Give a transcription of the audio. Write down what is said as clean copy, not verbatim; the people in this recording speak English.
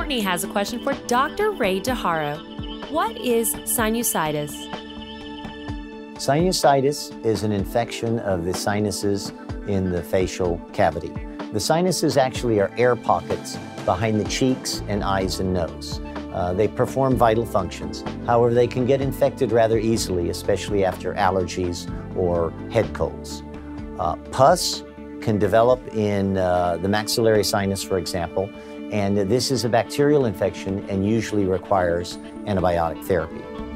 Courtney has a question for Dr. Ray Haro. What is sinusitis? Sinusitis is an infection of the sinuses in the facial cavity. The sinuses actually are air pockets behind the cheeks and eyes and nose. They perform vital functions. However, they can get infected rather easily, especially after allergies or head colds. Pus can develop in the maxillary sinus, for example, and this is a bacterial infection and usually requires antibiotic therapy.